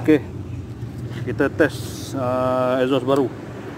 Okey, kita test exhaust baru.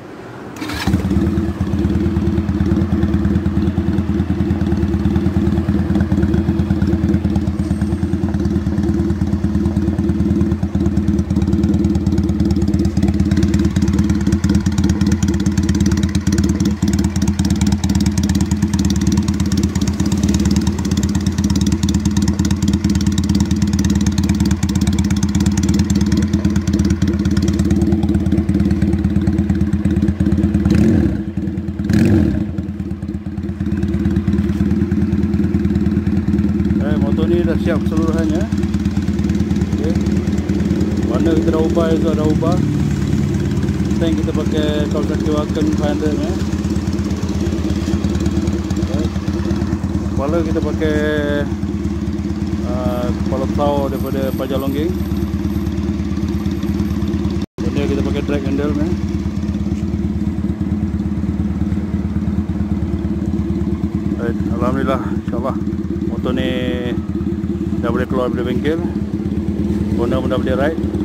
Motor ni dah siap keseluruhannya. Okay. Warna kita dah ubah, itu dah ubah. Tank kita pakai Kawasaki Wagon 500 ya. Kepala kita pakai kepala tau daripada Pajalongging. Ini kita pakai drag handle ya. Alhamdulillah, insyaAllah motor ni dah boleh keluar dari bengkel. Owner pun dah boleh ride.